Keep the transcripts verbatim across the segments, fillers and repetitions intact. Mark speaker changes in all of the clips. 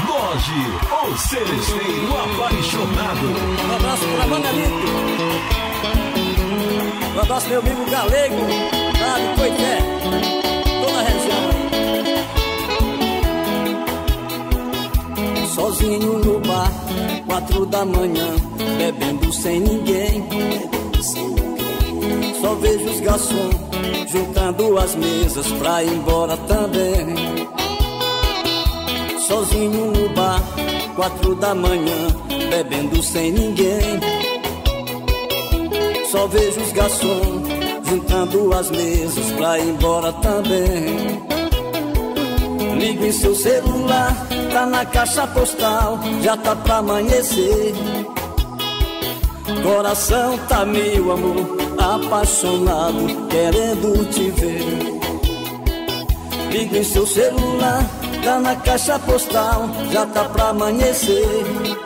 Speaker 1: Loge, o seresteiro apaixonado.
Speaker 2: Um abraço pra Manelito. Um abraço meu amigo Galego, lá de Coité, toda a região aí. Sozinho no bar, quatro da manhã, bebendo sem ninguém. Só vejo os garçons juntando as mesas pra ir embora também. Sozinho no bar, quatro da manhã, bebendo sem ninguém. Só vejo os garçons juntando as mesas pra ir embora também. Ligo em seu celular, tá na caixa postal, já tá pra amanhecer. Coração tá mil, amor, apaixonado, querendo te ver. Ligo em seu celular, tá na caixa postal, já tá pra amanhecer.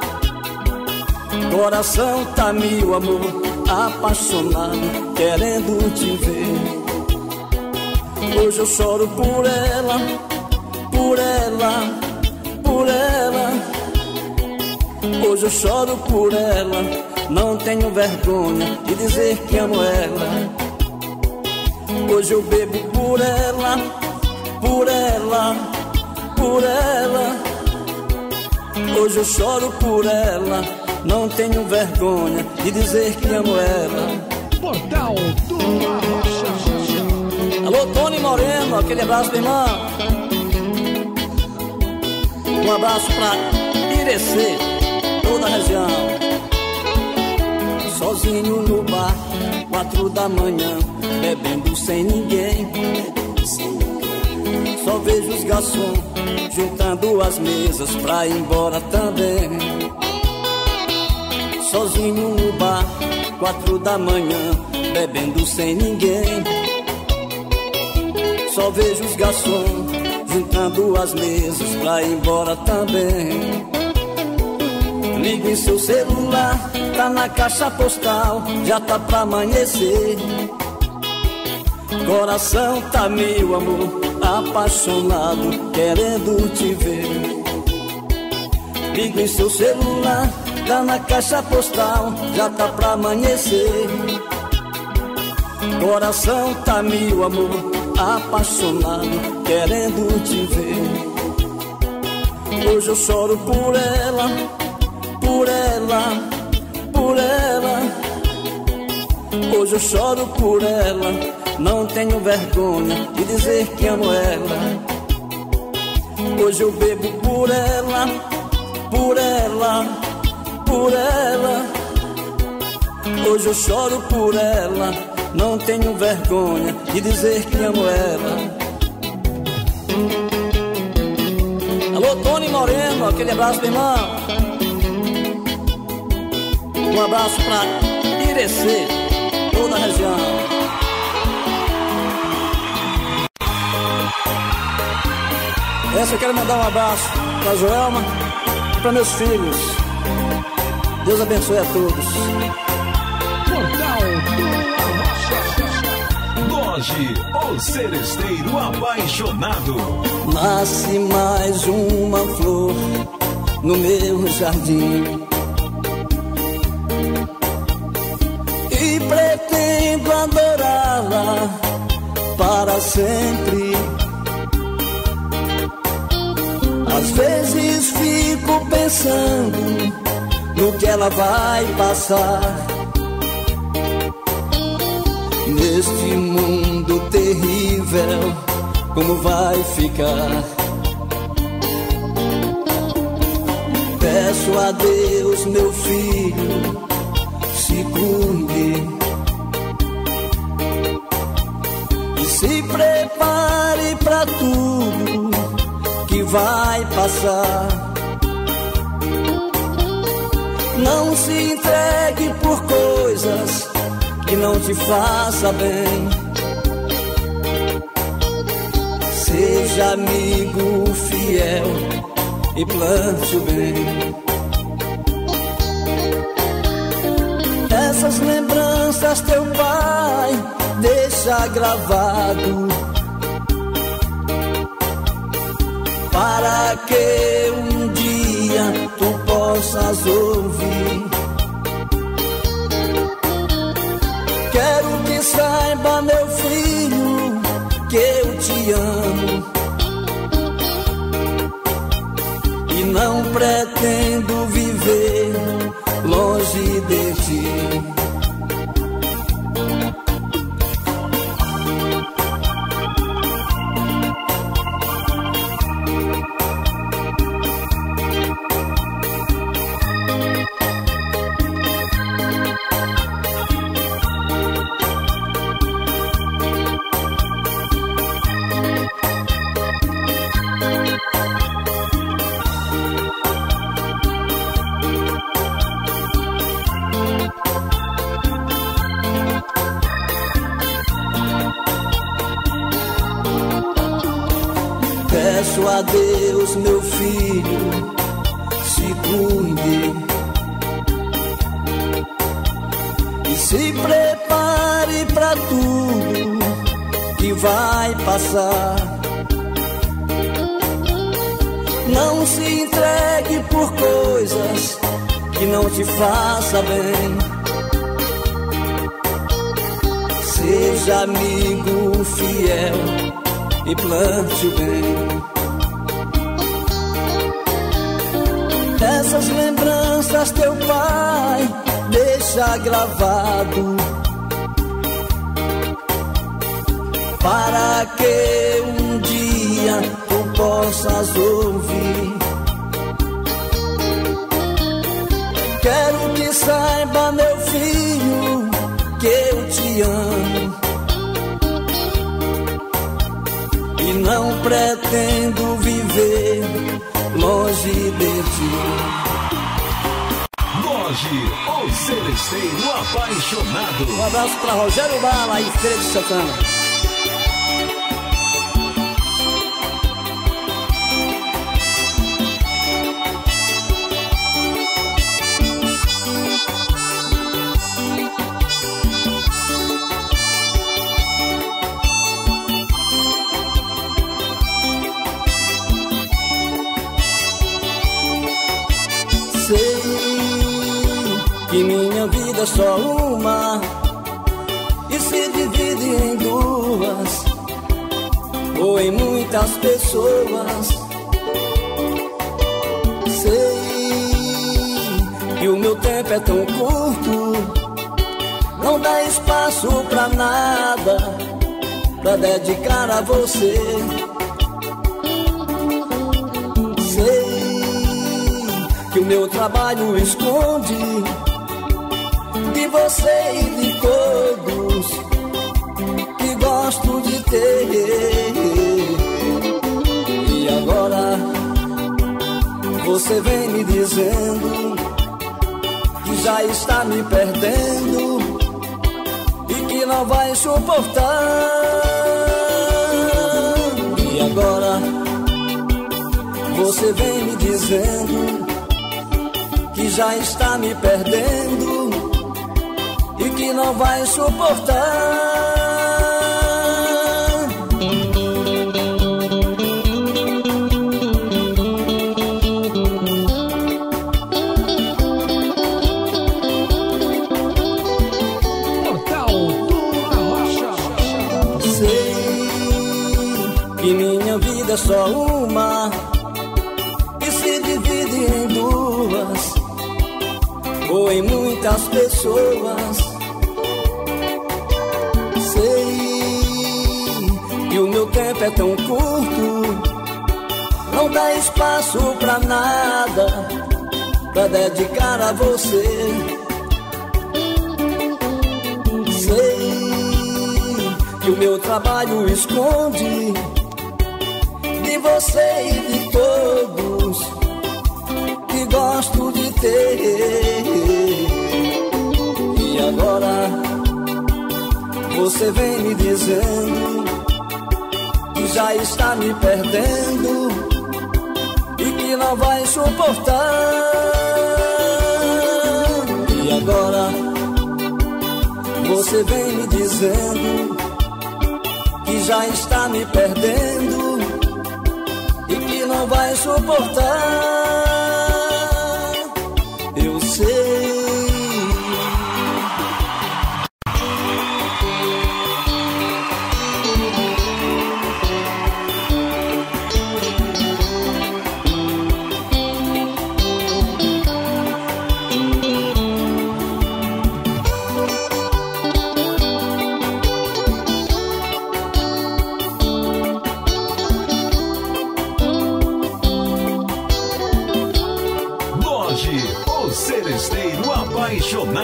Speaker 2: Coração tá mil, amor, apaixonado, querendo te ver. Hoje eu choro por ela, por ela, por ela. Hoje eu choro por ela, não tenho vergonha de dizer que amo ela. Hoje eu bebo por ela, por ela, por ela. Hoje eu choro por ela, não tenho vergonha de dizer que amo ela.
Speaker 1: Portal do Arrocha.
Speaker 2: Alô, Tony Moreno, aquele abraço, meu irmão. Um abraço pra Irecê, toda a região. Sozinho no bar, quatro da manhã, bebendo sem ninguém. Só vejo os garçons juntando as mesas pra ir embora também. Sozinho no bar, quatro da manhã, bebendo sem ninguém. Só vejo os garçons juntando as mesas pra ir embora também. Ligo em seu celular, tá na caixa postal, já tá pra amanhecer. Coração tá mil, amor, apaixonado, querendo te ver. Ligo em seu celular, tá na caixa postal, já tá pra amanhecer. Coração tá mil, amor, apaixonado, querendo te ver. Hoje eu choro por ela, por ela, por ela. Hoje eu choro por ela, não tenho vergonha de dizer que amo ela. Hoje eu bebo por ela, por ela, por ela. Hoje eu choro por ela, não tenho vergonha de dizer que amo ela. Alô, Tony Moreno, aquele abraço, meu irmão. Um abraço pra Irecê, toda a região. Essa eu quero mandar um abraço pra Joelma e pra meus filhos. Deus abençoe a todos.
Speaker 1: Portal do Arrocha. Loge, o seresteiro apaixonado.
Speaker 2: Nasce mais uma flor no meu jardim e pretendo adorá-la para sempre. Às vezes fico pensando no que ela vai passar neste mundo terrível, como vai ficar. Peço a Deus, meu filho, se cuide e se prepare pra tudo que vai passar. Não se entregue por coisas que não te faça bem. Seja amigo fiel e plante o bem. Essas lembranças teu pai deixa gravado, para que um dia dia tu possas ouvir. Quero que saiba, meu filho, que eu te amo e não pretendo viver longe de ti. Peço a Deus, meu filho, se cuide e se prepare pra tudo que vai passar. Não se entregue por coisas que não te façam bem. Seja amigo fiel e plante o bem. Essas lembranças teu pai deixa gravado, para que um dia tu possas ouvir. Quero que saiba, meu filho, que eu te amo e não pretendo viver longe de ti.
Speaker 1: Loge, o Celesteiro apaixonado.
Speaker 2: Um abraço pra Rogério Bala e Feira de Santana. Que minha vida é só uma e se divide em duas ou em muitas pessoas. Sei que o meu tempo é tão curto, não dá espaço pra nada pra dedicar a você. Que o meu trabalho esconde de você e de todos que gosto de ter. E agora você vem me dizendo que já está me perdendo e que não vai suportar. E agora você vem me dizendo que já está me perdendo e que não vai suportar. Sei que minha vida é só uma e se divide em duas ou em muitas pessoas. Sei que o meu tempo é tão curto, não dá espaço pra nada pra dedicar a você. Sei que o meu trabalho esconde de você e de todos que gosto de ter. E agora você vem me dizendo que já está me perdendo e que não vai suportar. E agora você vem me dizendo que já está me perdendo e que não vai suportar.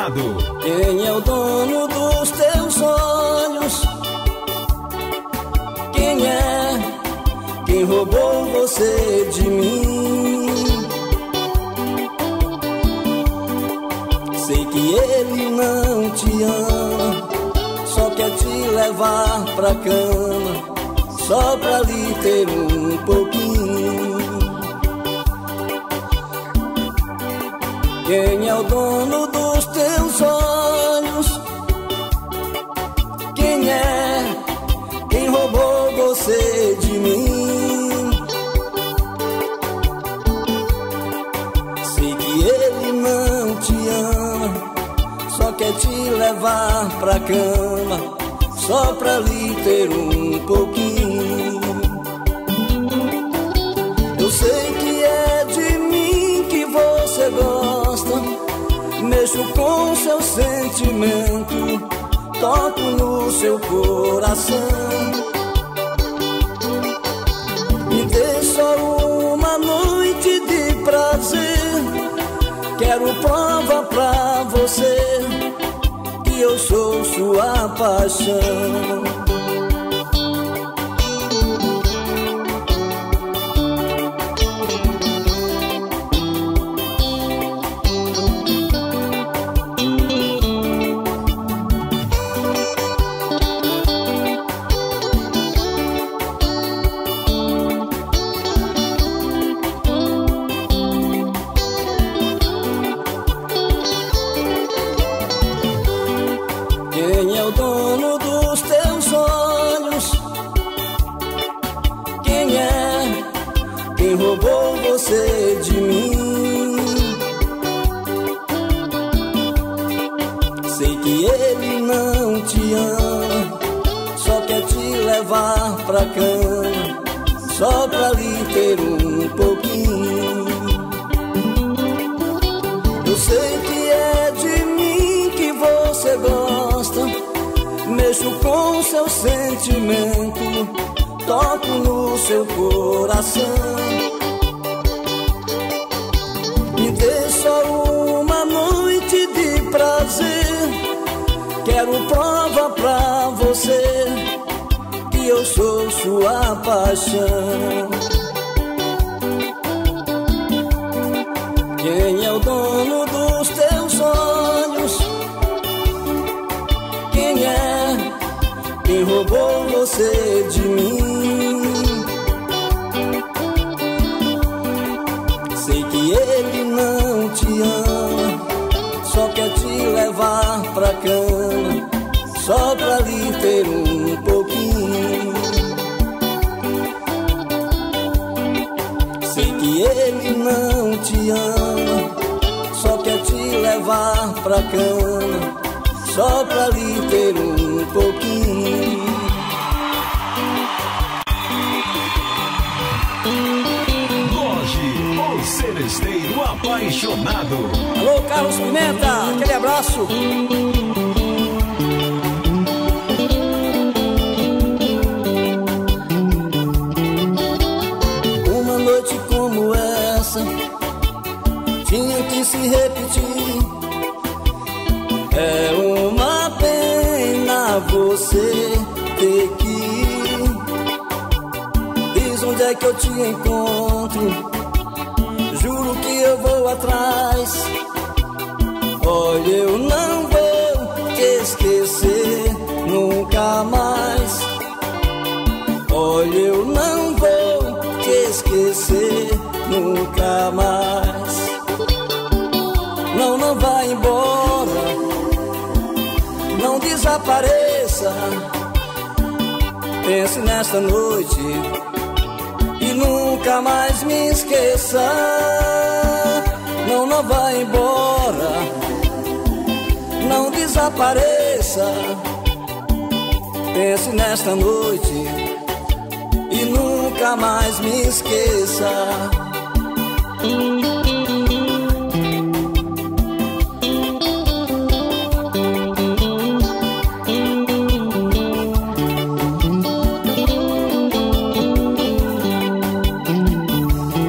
Speaker 1: apaixonado.
Speaker 2: Quem é o dono dos teus olhos? Quem é? Quem roubou você de mim? Sei que ele não te ama, só quer te levar pra cama, só pra lhe ter um pouquinho. Quem é o dono dos teus olhos? Quem é? Quem roubou você de mim? Sei que ele não te ama, só quer te levar pra cama, só pra lhe ter um pouquinho. Eu sei que é de mim que você gosta, mexo com seu sentimento, toco no seu coração. Me dê só uma noite de prazer, quero prova pra você que eu sou sua paixão. Quem é o dono dos teus olhos? Quem é? Quem roubou você de mim? Sei que ele não te ama, só quer te levar pra cama, só pra lhe ter um pouquinho. Eu sei que é de mim que você gosta, mexo com seu sentimento, toco no seu coração. Me dê só uma noite de prazer, quero prova pra você que eu sou sua paixão. Quem é o dono dos teus olhos? Quem é? Quem roubou você de mim? Sei que ele não te ama, só quer te levar pra cama, só pra lhe ter um pouquinho. Sei que ele não te ama, só quer te levar pra cama, só pra lhe ter um pouquinho.
Speaker 1: Loge, o seresteiro apaixonado.
Speaker 2: Alô, Carlos Pimenta, aquele abraço. Uma noite como essa tinha que se repetir. É uma pena você ter que ir. Diz onde é que eu te encontro, juro que eu vou atrás. Olha, eu não vou te esquecer nunca mais. Olha, eu não vou te esquecer nunca mais. Não, não vai embora, não desapareça. Pense nesta noite e nunca mais me esqueça. Não, não vai embora, não desapareça. Pense nesta noite e nunca mais me esqueça.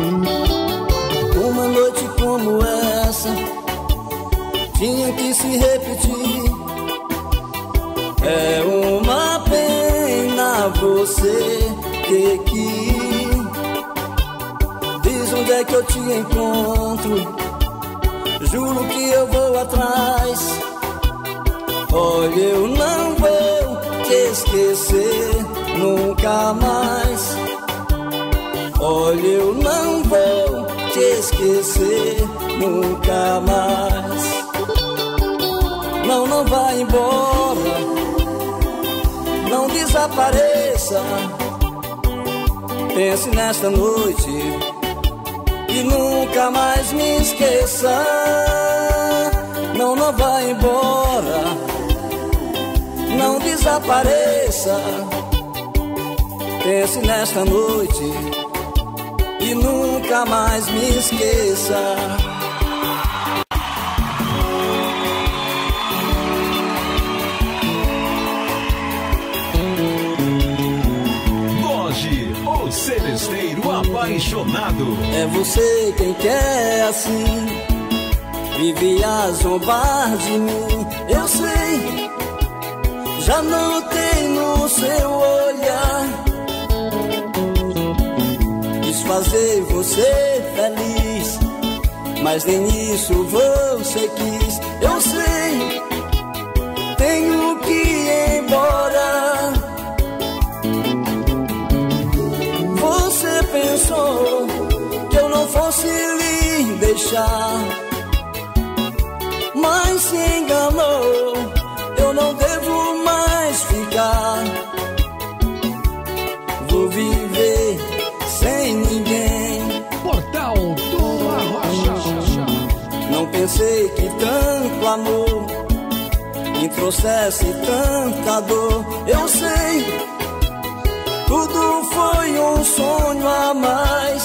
Speaker 2: Uma noite como essa tinha que se repetir. Onde é que eu te encontro? Juro que eu vou atrás. Olha, eu não vou te esquecer nunca mais. Olha, eu não vou te esquecer nunca mais. Não, não vá embora, não desapareça. Pense nesta noite e nunca mais me esqueça. Não, não vá embora, não desapareça. Pense nesta noite e nunca mais me esqueça.
Speaker 1: Loge, o seresteiro apaixonado.
Speaker 2: É você quem quer assim, vive a zombar de mim. Eu sei, já notei no seu olhar, quis fazer você feliz, mas nem isso você quis. Eu sei, tenho que ir embora. Você pensou que eu não fosse lhe deixar, mas se enganou. Eu não devo mais ficar. Vou viver sem ninguém.
Speaker 3: Portal do Arrocha.
Speaker 2: Não pensei que tanto amor me trouxesse tanta dor. Eu sei, tudo foi um sonho a mais.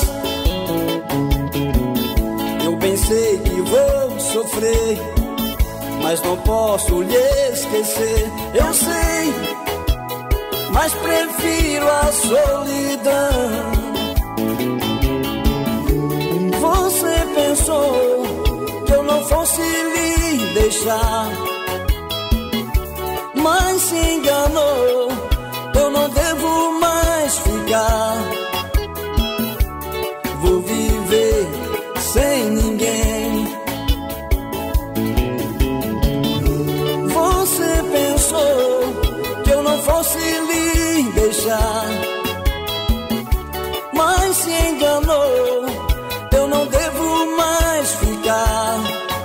Speaker 2: Eu pensei que vou sofrer, mas não posso lhe esquecer. Eu sei, mas prefiro a solidão. Você pensou que eu não fosse lhe deixar, mas se enganou. Eu não devo mais ficar. Vou viver sem ninguém. Você pensou que eu não fosse lhe deixar, mas se enganou. Eu não devo mais ficar.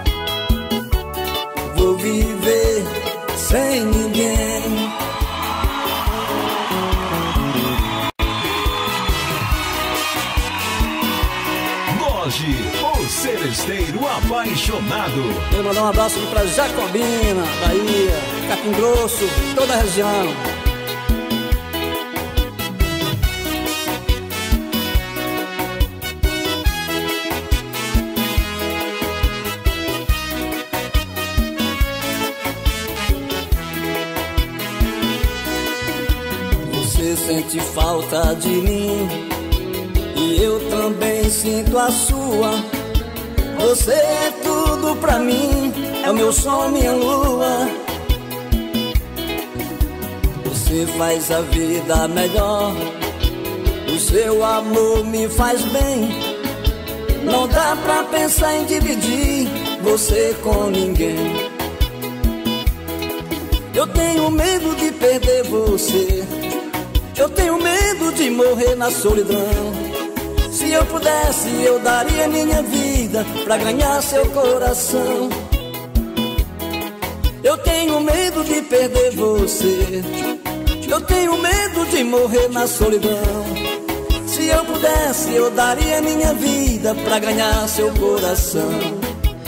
Speaker 2: Vou viver sem ninguém.
Speaker 1: Loge, o seresteiro apaixonado.
Speaker 2: Eu vou mandar um abraço aqui pra Jacobina, Bahia, Capim Grosso, toda a região. Você sente falta de mim e eu também sinto a sua. Você é tudo pra mim, é o meu sol, minha lua. Você faz a vida melhor, o seu amor me faz bem. Não dá pra pensar em dividir você com ninguém. Eu tenho medo de perder você, eu tenho medo de morrer na solidão. Se eu pudesse, eu daria minha vida pra ganhar seu coração. Eu tenho medo de perder você, eu tenho medo de morrer na solidão. Se eu pudesse, eu daria minha vida pra ganhar seu coração.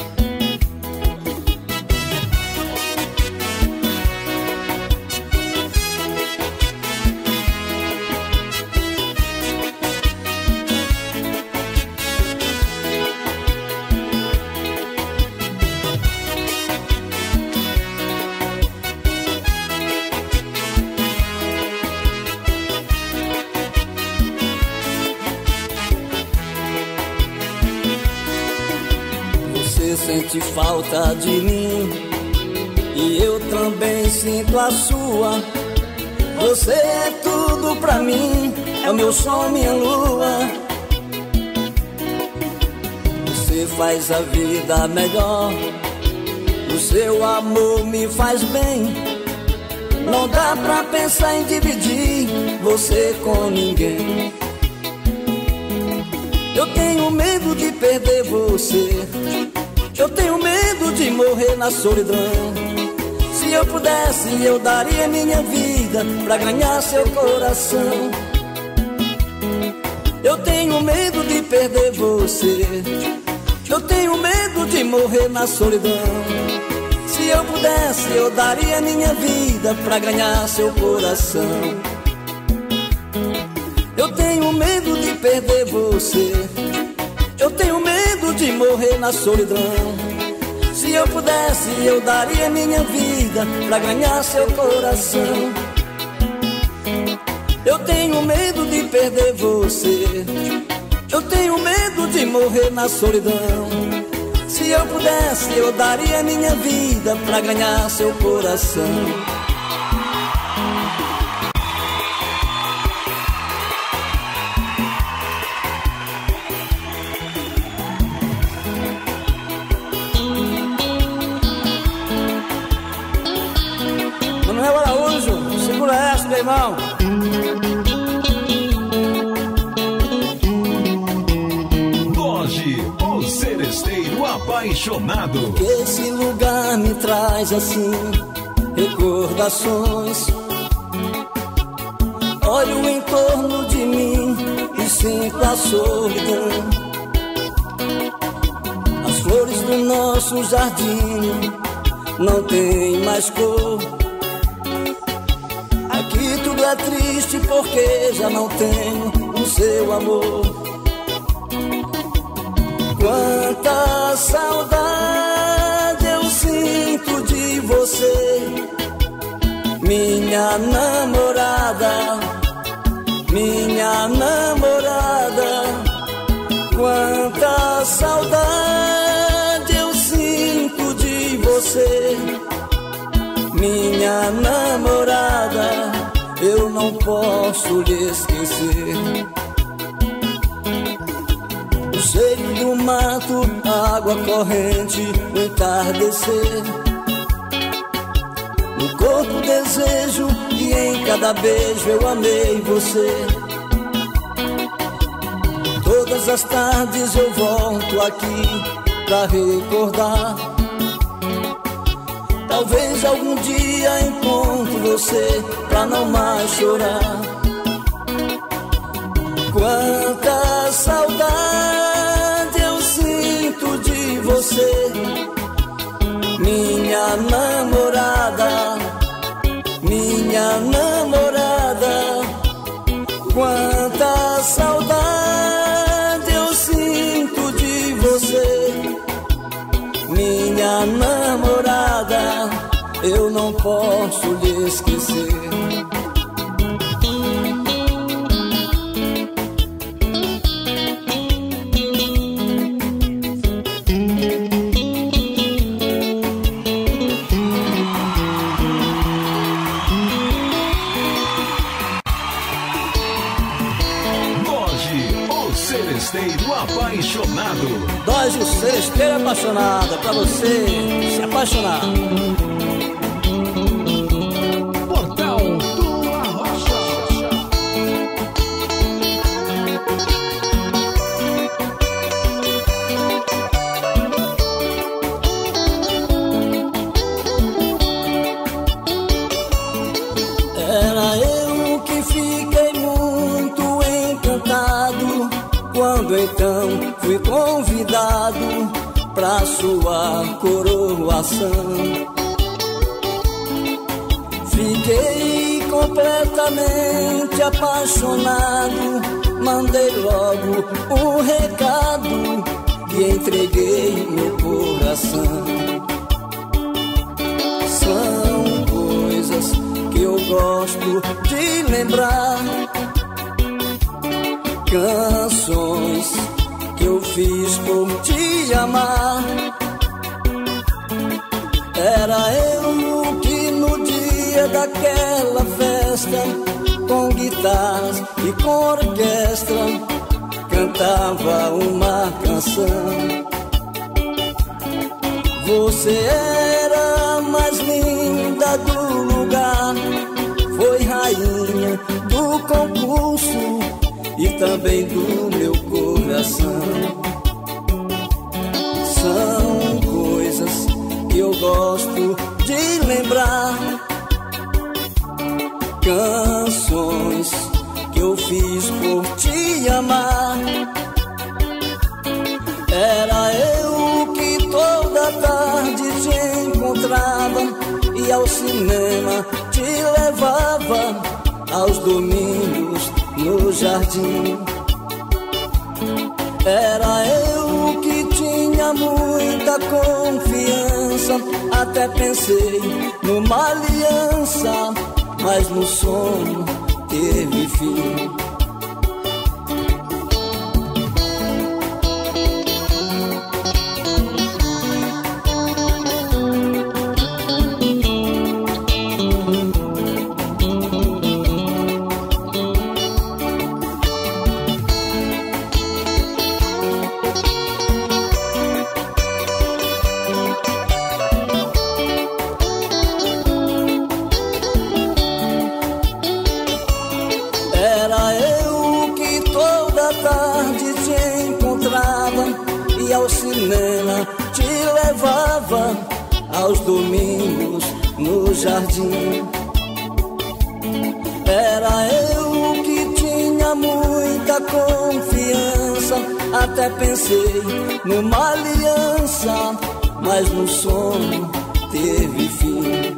Speaker 2: Você sente falta de mim e eu também sinto a sua. Você é tudo pra mim, é o meu sol, minha lua. faz a vida melhor. O seu amor me faz bem. Não dá pra pensar em dividir você com ninguém. Eu tenho medo de perder você. Eu tenho medo de morrer na solidão. Se eu pudesse, eu daria minha vida pra ganhar seu coração. Eu tenho medo de perder você. Eu tenho medo de morrer na solidão. Se eu pudesse, eu daria minha vida pra ganhar seu coração. Eu tenho medo de perder você. Eu tenho medo de morrer na solidão. Se eu pudesse, eu daria minha vida pra ganhar seu coração. Eu tenho medo de perder você. Eu tenho medo de morrer na solidão. Se eu pudesse, eu daria minha vida pra ganhar seu coração. Manuel Araújo, segura essa, meu irmão.
Speaker 1: Doge, o seresteiro apaixonado.
Speaker 2: Que esse lugar me traz assim recordações. Olho em torno de mim e sinto a solidão. As flores do nosso jardim não tem mais cor. Aqui tudo é triste porque já não tenho o seu amor. Quanta saudade eu sinto de você, minha namorada, minha namorada. Quanta saudade eu sinto de você, minha namorada. Eu não posso lhe esquecer. O cheiro do mato, a água corrente, no entardecer. No corpo desejo e em cada beijo eu amei você. Todas as tardes eu volto aqui pra recordar. Talvez algum dia encontre você pra não mais chorar. Quanta saudade eu sinto de você, minha namorada, minha namorada. Quanta saudade eu sinto de você, minha namorada. Eu não posso lhe esquecer.
Speaker 1: Seresteiro apaixonado.
Speaker 2: Doge, o seresteiro apaixonado. É pra você se apaixonar.
Speaker 3: Portal do Arrocha.
Speaker 2: Era eu que fiquei muito encantado quando então fui convidado pra sua coroação. Fiquei completamente apaixonado. Mandei logo um recado e entreguei meu coração. São coisas que eu gosto de lembrar, canções que eu fiz por te amar. Era eu que no dia daquela festa, com guitarras e com orquestra, cantava uma canção. Você era a mais linda do lugar, foi rainha do concurso e também do meu coração. São coisas que eu gosto de lembrar, canções que eu fiz por te amar. Era eu que toda tarde te encontrava e ao cinema te levava, aos domingos no jardim. Era eu que tinha muita confiança, até pensei numa aliança, mas no sonho teve fim. E ao cinema te levava, aos domingos no jardim. Era eu que tinha muita confiança, até pensei numa aliança, mas no sonho teve fim.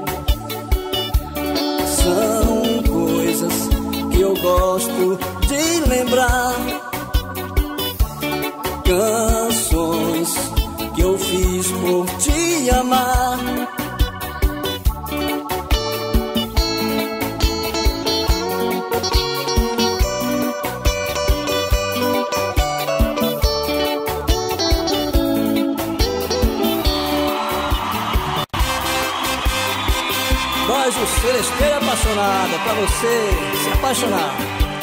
Speaker 2: São coisas que eu gosto de lembrar, canções que eu fiz por te amar.
Speaker 4: Nós, o Seresteiro Apaixonado, pra você se apaixonar.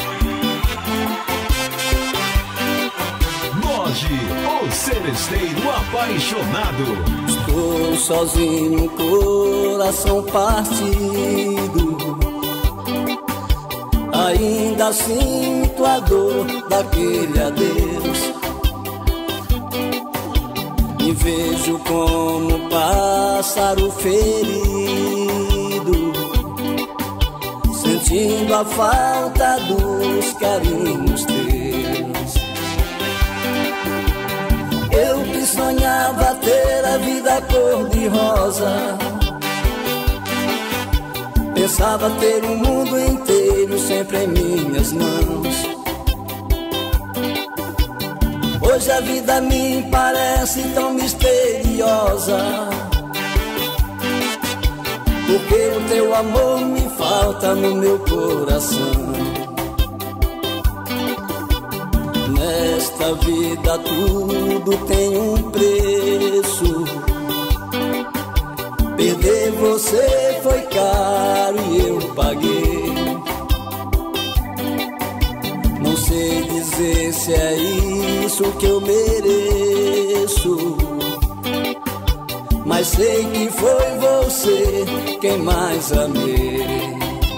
Speaker 1: O Seresteiro Apaixonado.
Speaker 2: Estou sozinho, coração partido, ainda sinto a dor daquele adeus. Me vejo como pássaro ferido, sentindo a falta dos carinhos teus. Eu que sonhava ter a vida cor-de-rosa, pensava ter o mundo inteiro sempre em minhas mãos. Hoje a vida me parece tão misteriosa, porque o teu amor me falta no meu coração. Nesta vida tudo tem um preço, perder você foi caro e eu paguei. Não sei dizer se é isso que eu mereço, mas sei que foi você quem mais amei.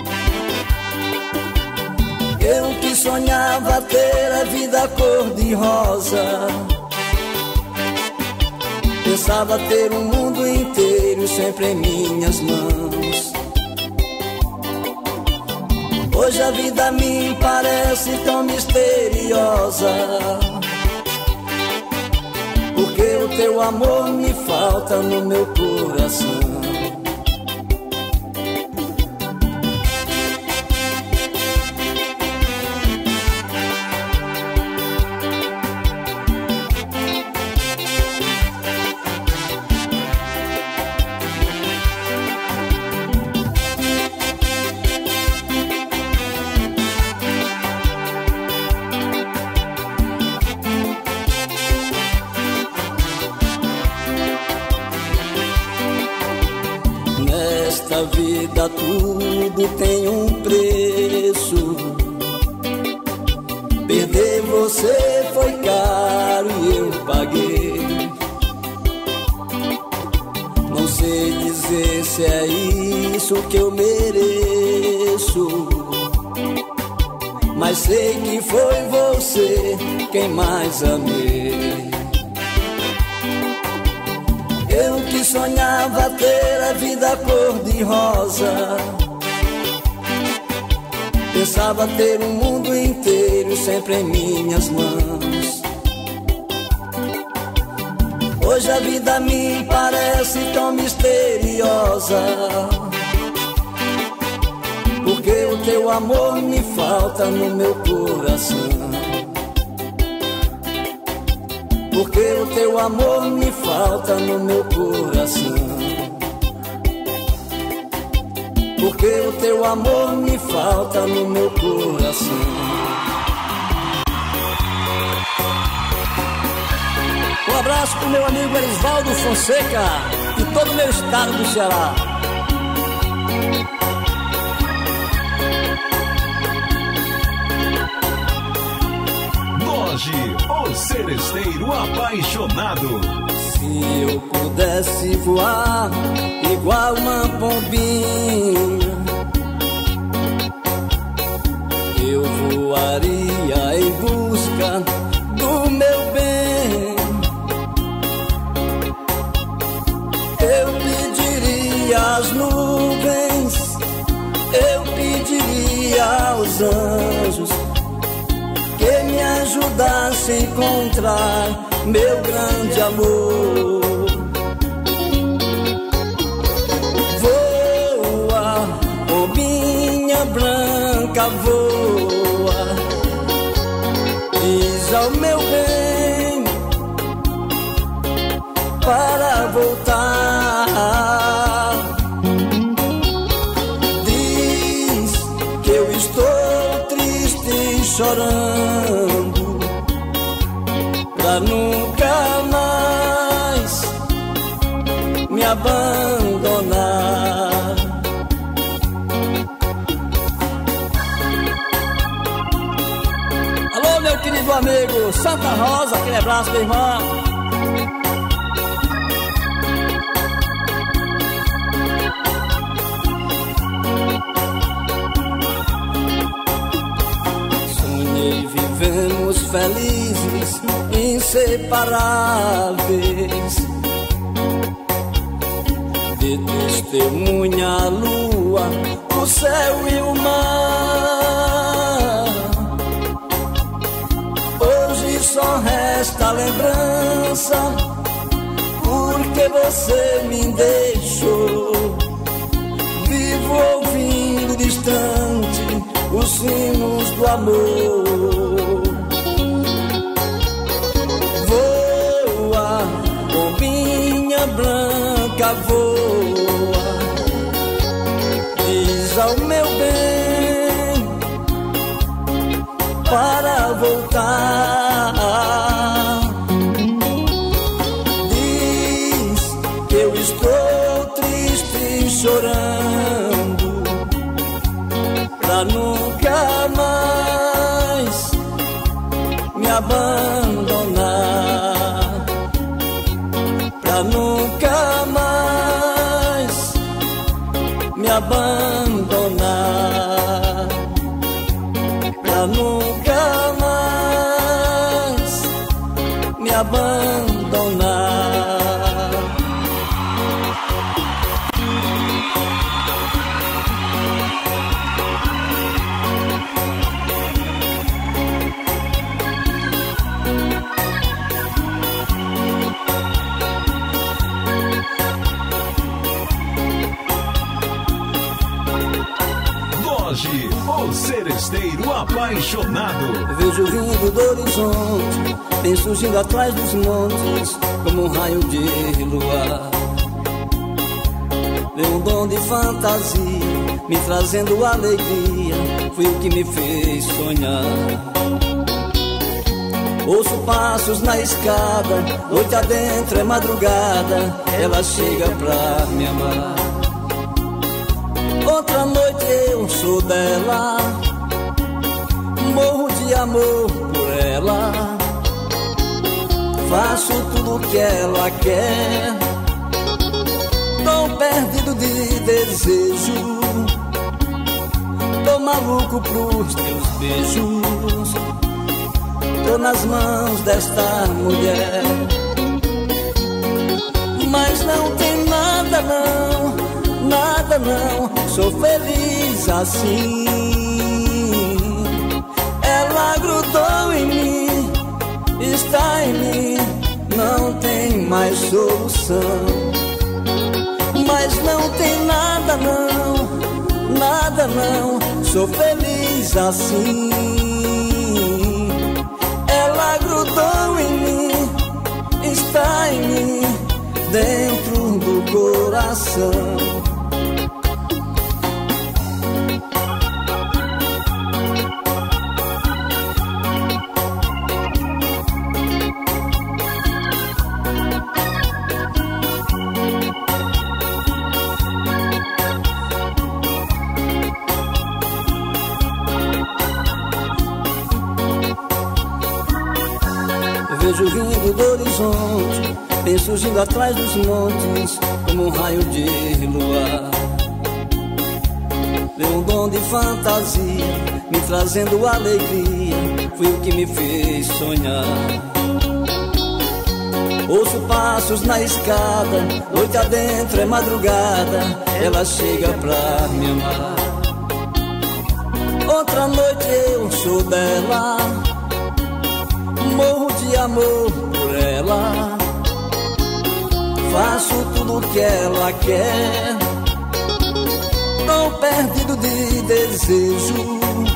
Speaker 2: Eu que sonhava ter a vida cor-de-rosa, pensava ter o mundo inteiro sempre em minhas mãos. Hoje a vida me parece tão misteriosa, porque o teu amor me falta no meu coração. Nesta vida tudo tem um preço, perder você foi caro e eu paguei. se é isso que eu mereço, mas sei que foi você quem mais amei. Eu que sonhava ter a vida cor-de-rosa, pensava ter o mundo inteiro sempre em minhas mãos. Hoje a vida me parece tão misteriosa, porque o teu amor me falta no meu coração. Porque o teu amor me falta no meu coração. Porque o teu amor me falta no meu coração. Um abraço pro meu amigo Erisvaldo Fonseca e todo o meu estado do Ceará.
Speaker 1: Doge, o seresteiro apaixonado.
Speaker 2: Se eu pudesse voar igual uma pombinha, eu voaria em busca do meu bem. Eu pediria às nuvens, eu pediria aos anjos que me ajudasse a encontrar meu grande amor. Voa, pombinha branca, voa, diz ao meu bem para voltar. Diz que eu estou triste e chorando, pra nunca mais me abandonar.
Speaker 4: Alô, meu querido amigo Santa Rosa, aquele abraço, meu irmão.
Speaker 2: Vivemos felizes, inseparáveis, de testemunha a lua, o céu e o mar. Hoje só resta a lembrança, porque você me deixou. Vivo ouvindo distante os sinos do amor. Voa, pombinha branca, voa, diz ao meu bem para voltar. Diz que eu estou triste e chorando, pra nunca mais me abandonar, pra nunca mais me abandonar, pra nunca mais me abandonar.
Speaker 1: O seresteiro apaixonado.
Speaker 2: Vejo vindo do horizonte, vem surgindo atrás dos montes, como um raio de luar. Vem um dom de fantasia, me trazendo alegria, foi o que me fez sonhar. Ouço passos na escada, noite adentro é madrugada, ela chega pra me amar. Outra noite eu sou dela, morro de amor por ela, faço tudo o que ela quer. Tô perdido de desejo, tô maluco pros teus beijos. Tô nas mãos desta mulher, mas não tem nada não, nada não. Sou feliz assim. Ela grudou em mim, está em mim, não tem mais solução. Mas não tem nada não, nada não. Sou feliz assim. Ela grudou em mim, está em mim, dentro do coração. Vejo vindo do horizonte, vem surgindo atrás dos montes, como um raio de luar. Vem um dom de fantasia, me trazendo alegria, foi o que me fez sonhar. Ouço passos na escada, noite adentro é madrugada, ela chega pra me amar. Outra noite eu sou dela, morro de amor por ela, faço tudo o que ela quer. Tô perdido de desejo,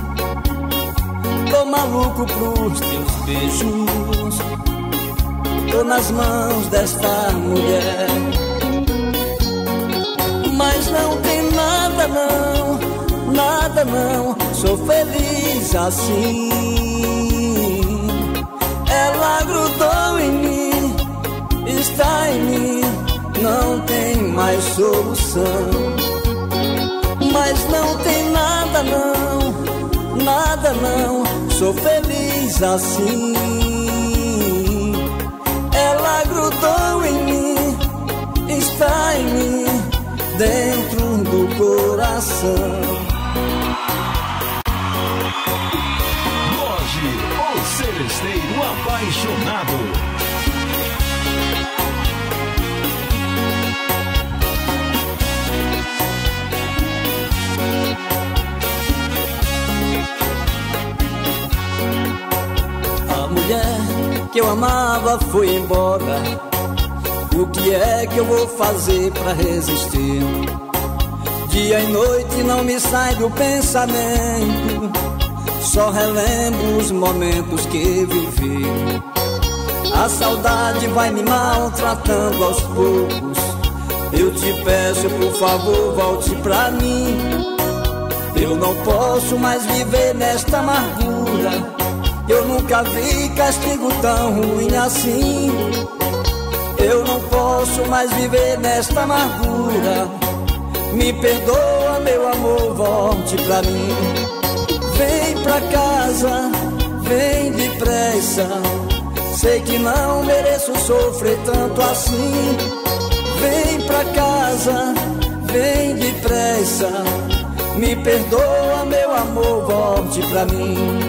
Speaker 2: tô maluco pros teus beijos. Tô nas mãos desta mulher, mas não tem nada não, nada não. Sou feliz assim. Ela grudou em mim, está em mim, não tem mais solução. Mas não tem nada não, nada não. Sou feliz assim. Ela grudou em mim, está em mim, dentro do coração.
Speaker 1: O Celesteiro Apaixonado.
Speaker 2: A mulher que eu amava foi embora. O que é que eu vou fazer pra resistir? Dia e noite não me sai do pensamento, só relembro os momentos que vivi. A saudade vai me maltratando aos poucos. Eu te peço, por favor, volte pra mim. Eu não posso mais viver nesta amargura. Eu nunca vi castigo tão ruim assim. Eu não posso mais viver nesta amargura. Me perdoa, meu amor, volte pra mim. Vem pra casa, vem depressa. Sei que não mereço sofrer tanto assim. Vem pra casa, vem depressa. Me perdoa, meu amor, volte pra mim.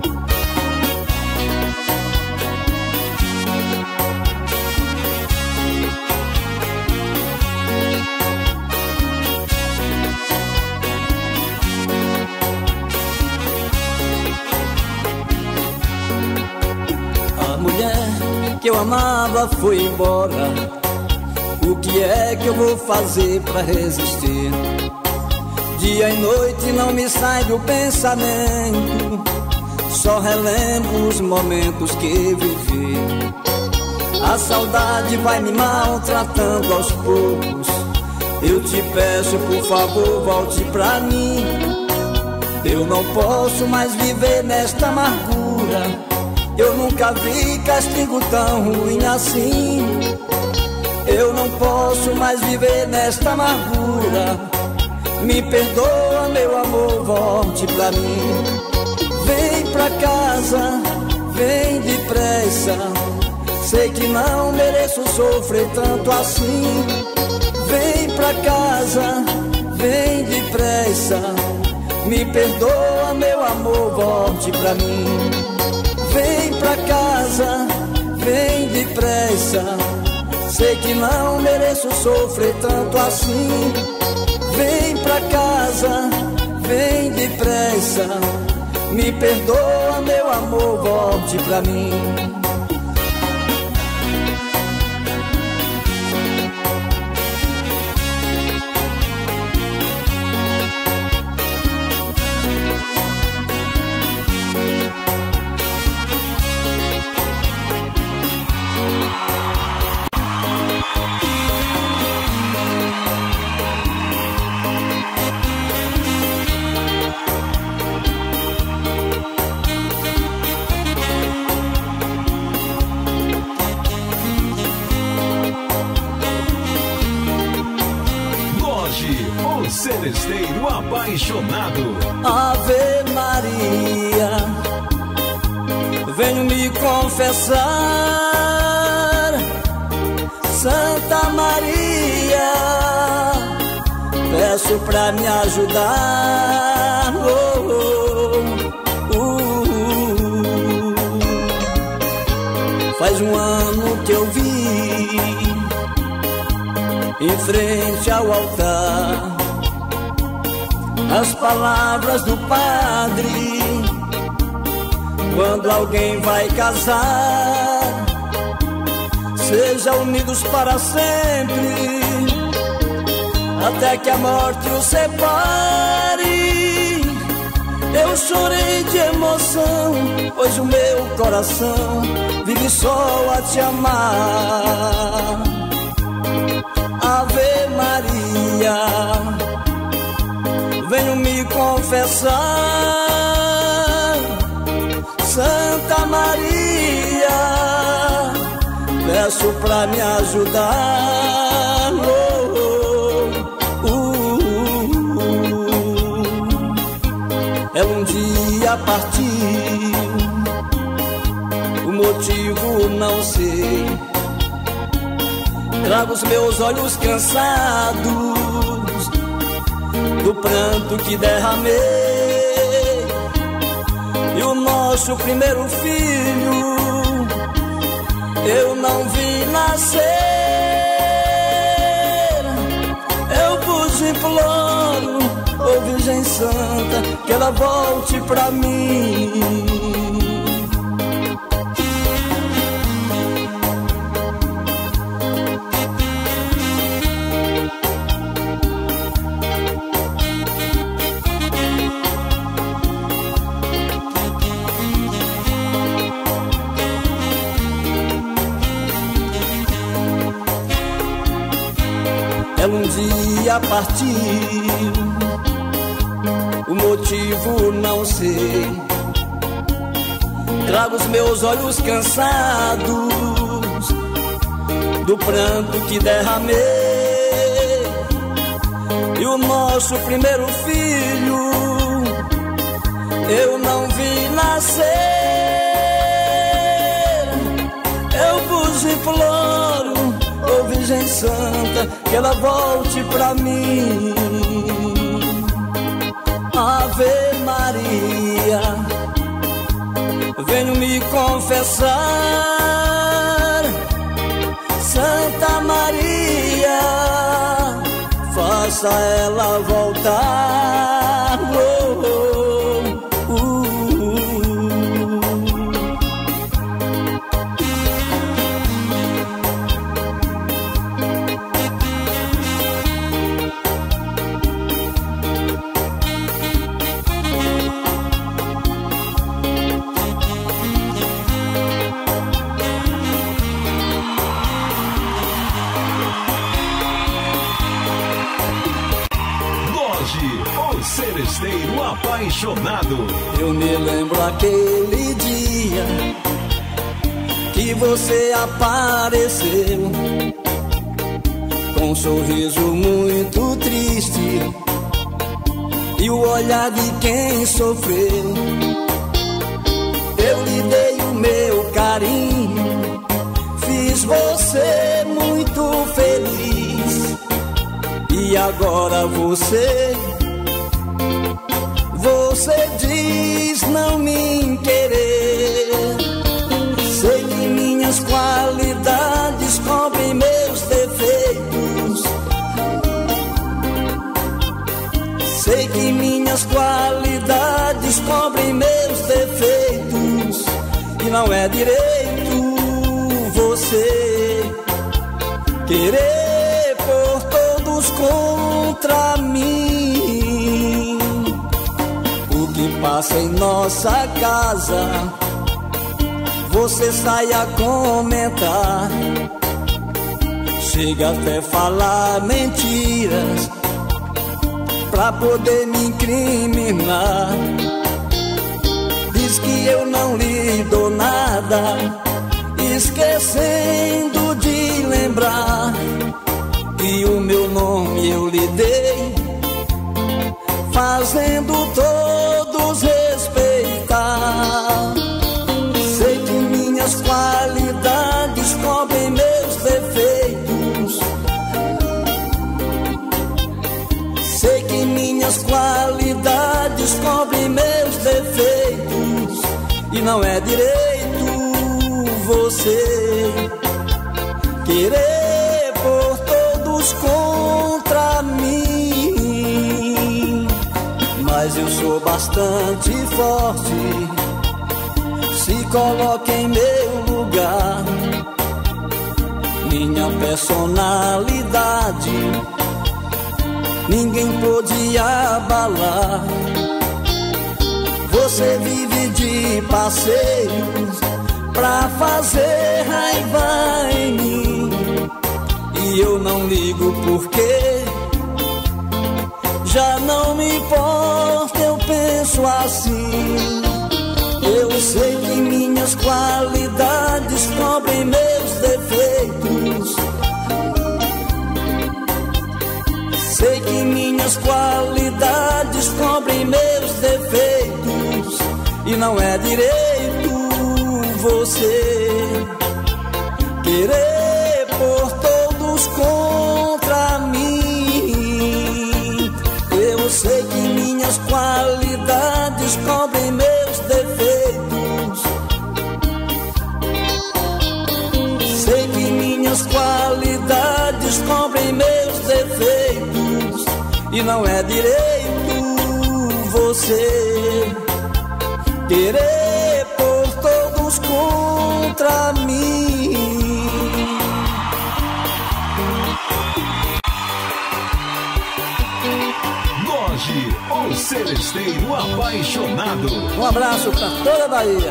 Speaker 2: Que eu amava foi embora. O que é que eu vou fazer pra resistir? Dia e noite não me sai do pensamento, só relembro os momentos que vivi. A saudade vai me maltratando aos poucos. Eu te peço, por favor, volte pra mim. Eu não posso mais viver nesta amargura. Eu nunca vi castigo tão ruim assim. Eu não posso mais viver nesta amargura. Me perdoa, meu amor, volte pra mim. Vem pra casa, vem depressa. Sei que não mereço sofrer tanto assim. Vem pra casa, vem depressa. Me perdoa, meu amor, volte pra mim. Vem pra casa, vem depressa. Sei que não mereço sofrer tanto assim. Vem pra casa, vem depressa. Me perdoa, meu amor, volte pra mim.
Speaker 1: O seresteiro apaixonado.
Speaker 2: Ave Maria, venho me confessar. Santa Maria, peço pra me ajudar. Oh, oh, uh, uh. Faz um ano que eu vi em frente ao altar as palavras do padre, quando alguém vai casar, seja unidos para sempre, até que a morte os separe. Eu chorei de emoção, pois o meu coração vive só a te amar. Ave Maria, venho me confessar. Santa Maria, peço pra me ajudar. Oh, oh, uh, uh. Ela um dia partiu, o motivo não sei. Trago os meus olhos cansados do pranto que derramei, e o nosso primeiro filho eu não vi nascer. Eu vos imploro, ó Virgem Santa, que ela volte pra mim. Ela um dia partiu, o motivo não sei. Trago os meus olhos cansados do pranto que derramei, e o nosso primeiro filho eu não vi nascer. Eu vos imploro, ó Virgem Santa, que ela volte pra mim. Ave Maria, venho me confessar. Santa Maria, faça ela voltar. Oh, oh, uh, uh.
Speaker 1: O seresteiro apaixonado.
Speaker 2: Eu me lembro aquele dia que você apareceu com um sorriso muito triste e o olhar de quem sofreu. Eu lhe dei o meu carinho, fiz você muito feliz, E agora você, você diz não me querer. Sei que minhas qualidades cobrem meus defeitos. Sei que minhas qualidades cobrem meus defeitos. E não é direito você querer por todos contra mim. O que passa em nossa casa, você sai a comentar. Chega até falar mentiras pra poder me incriminar. Diz que eu não lhe dou nada, esquecendo de lembrar que o meu nome eu lhe dei, fazendo todos respeitar. Sei que minhas qualidades cobrem meus defeitos. Sei que minhas qualidades cobrem meus defeitos. E não é direito você querer por todos contra mim. Mas eu sou bastante forte, se coloque em meu lugar. Minha personalidade ninguém pôde abalar. Você vive de passeios pra fazer raiva em mim. E eu não ligo porque já não me importa, eu penso assim. Eu sei que minhas qualidades cobrem meus defeitos. Sei que minhas qualidades cobrem meus defeitos. E não é direito você querer por todos contra mim. Eu sei que minhas qualidades cobrem meus defeitos. Sei que minhas qualidades cobrem meus defeitos. E não é direito você querer por todos contra mim.
Speaker 1: Loge, o celesteiro apaixonado.
Speaker 4: Um abraço pra toda a Bahia.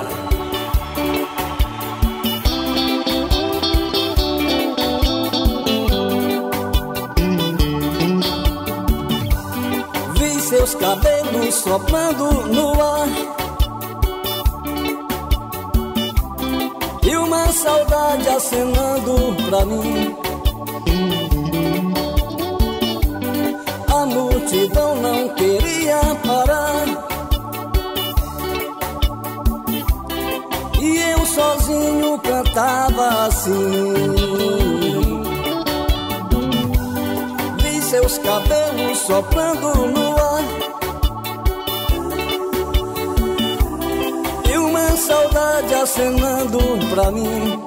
Speaker 4: Vi seus cabelos soprando no ar e uma saudade acenando pra mim. A multidão não queria parar e eu sozinho cantava assim. Vi seus cabelos soprando no ar e uma saudade acenando pra mim.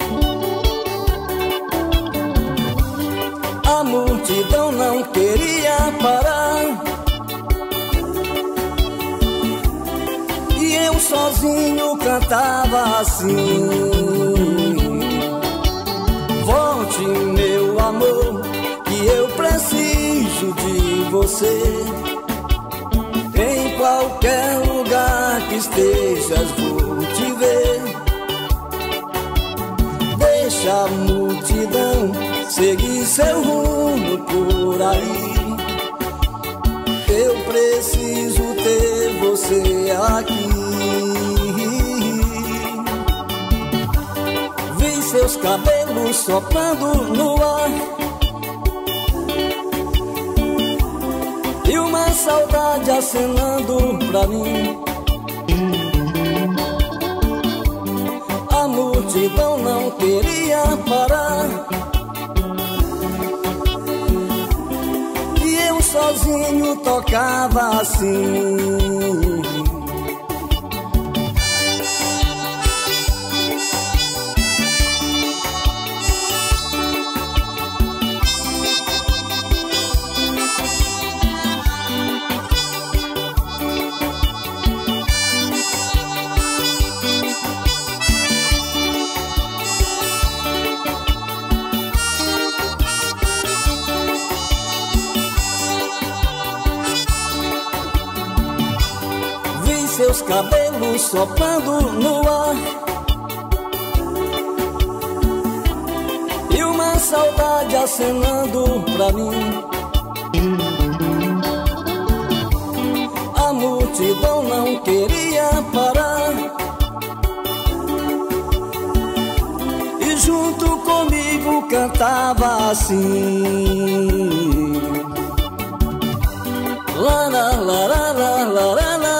Speaker 4: A multidão não queria parar e eu sozinho cantava assim. Volte, meu amor, que eu preciso de você. Em qualquer lugar que estejas vou te ver. Deixa a multidão seguir seu rumo por aí. Eu preciso ter você aqui. Vi seus cabelos soprando no ar e uma saudade acenando pra mim. A multidão não queria parar e eu
Speaker 2: tocava assim. Seus cabelos soprando no ar e uma saudade acenando pra mim. A multidão não queria parar e junto comigo cantava assim. La la la la la la la la.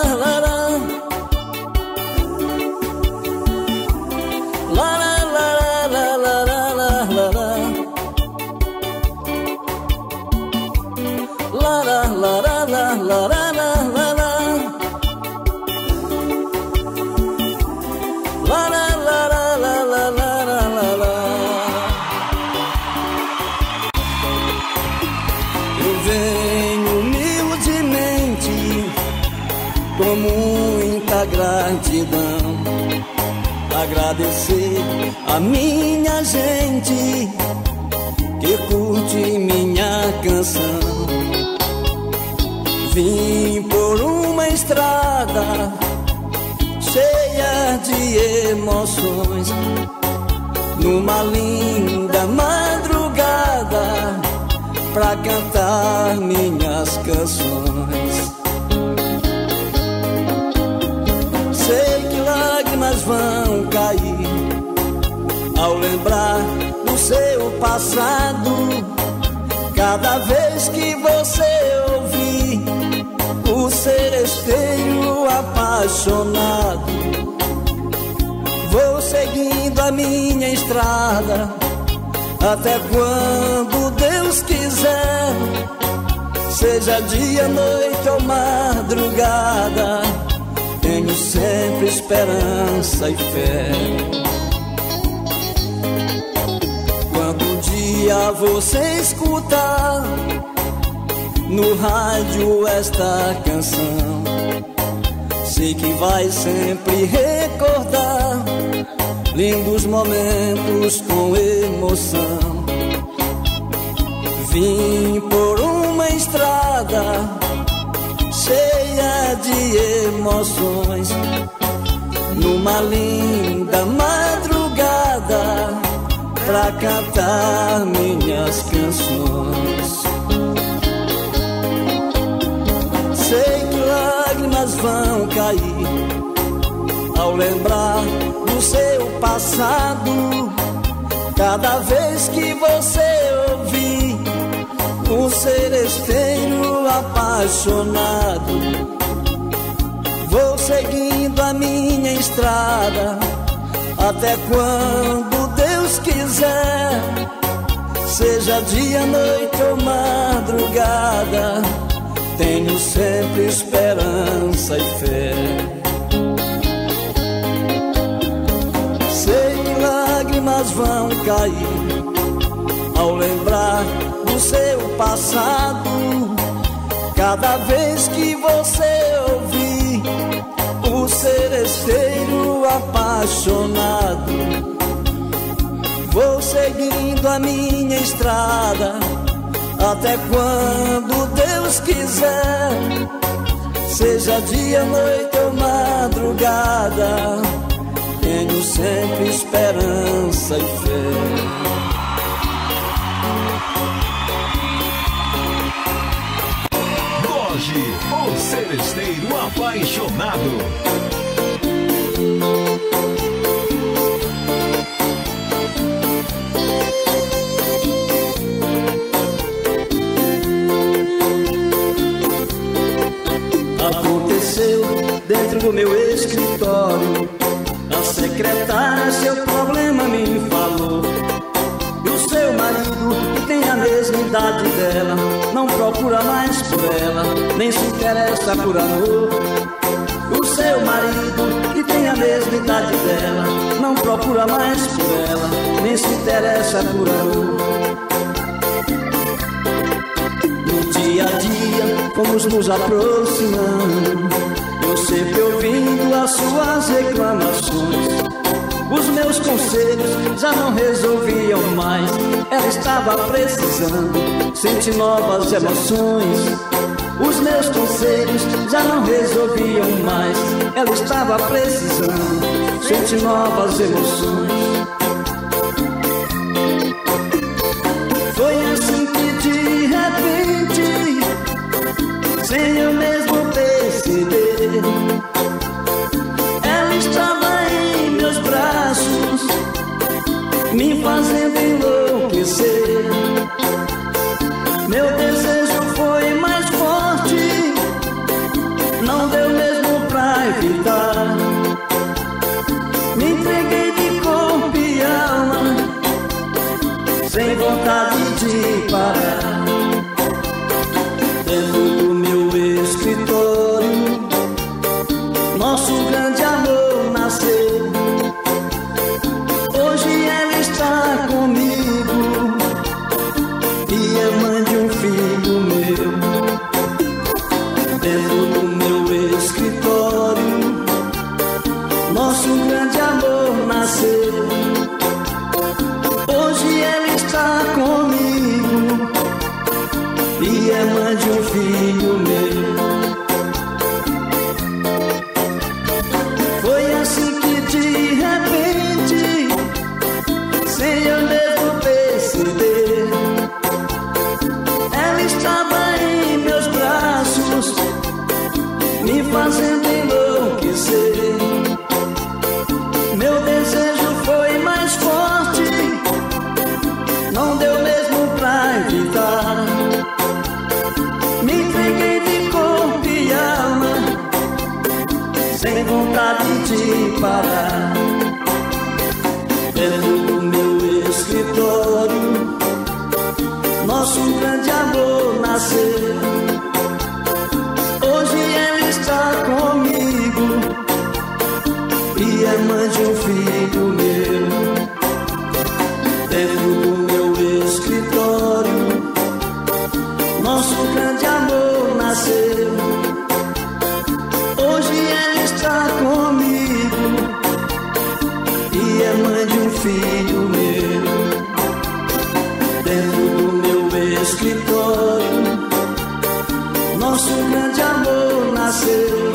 Speaker 2: Com muita gratidão, agradecer a minha gente que curte minha canção. Vim por uma estrada cheia de emoções, numa linda madrugada, pra cantar minhas canções. Sei que lágrimas vão cair ao lembrar do seu passado, cada vez que você ouvir o seresteiro apaixonado. Vou seguindo a minha estrada até quando Deus quiser, seja dia, noite ou madrugada. Tenho sempre esperança e fé. Quando um dia você escutar no rádio esta canção, sei que vai sempre recordar lindos momentos com emoção. Vim por uma estrada cheia de emoções, numa linda madrugada, pra cantar minhas canções. Sei que lágrimas vão cair ao lembrar do seu passado, cada vez que você ouvir um seresteiro apaixonado. Vou seguindo a minha estrada até quando Deus quiser, seja dia, noite ou madrugada. Tenho sempre esperança e fé. Sei que lágrimas vão cair ao lembrar do seu passado, cada vez que você ouvir o seresteiro apaixonado. Vou seguindo a minha estrada até quando Deus quiser, seja dia, noite ou madrugada. Tenho sempre esperança e fé.
Speaker 1: O seresteiro apaixonado.
Speaker 2: Aconteceu dentro do meu escritório, a secretária seu problema me falou. E o seu marido, que tem a mesma idade dela, não procura mais por ela, nem se interessa por amor. O seu marido, que tem a mesma idade dela, não procura mais por ela, nem se interessa por amor. No dia a dia, fomos nos aproximando, eu sempre ouvindo as suas reclamações. Os meus conselhos já não resolviam mais, ela estava precisando sentir novas emoções. Os meus conselhos já não resolviam mais, ela estava precisando sentir novas emoções. Foi assim que de repente, sem eu mesmo perceber, ela estava em meus braços, me fazendo enlouquecer. Meu desejo foi mais forte, não deu mesmo pra evitar. Me entreguei de corpo e alma, sem vontade de parar. Dentro do meu escritório, nosso grande amor nasceu. Hoje ela está comigo e é mãe de um filho meu. Dentro do meu escritório, nosso grande amor nasceu. Hoje ela está comigo e é mãe de um filho meu. Foi assim que de repente, sem eu mesmo perceber, ela estava em meus braços, me fazendo enlouquecer. Meu desejo foi mais forte, não deu mesmo pra evitar. Me entreguei de corpo e alma, sem vontade de parar. Dentro do meu escritório, nosso grande amor nasceu. Hoje ela está comigo e é mãe de um filho meu. Dentro do meu escritório, nosso grande amor nasceu. Hoje ela está comigo e é mãe de um filho meu. Dentro do meu escritório, nosso grande amor nasceu.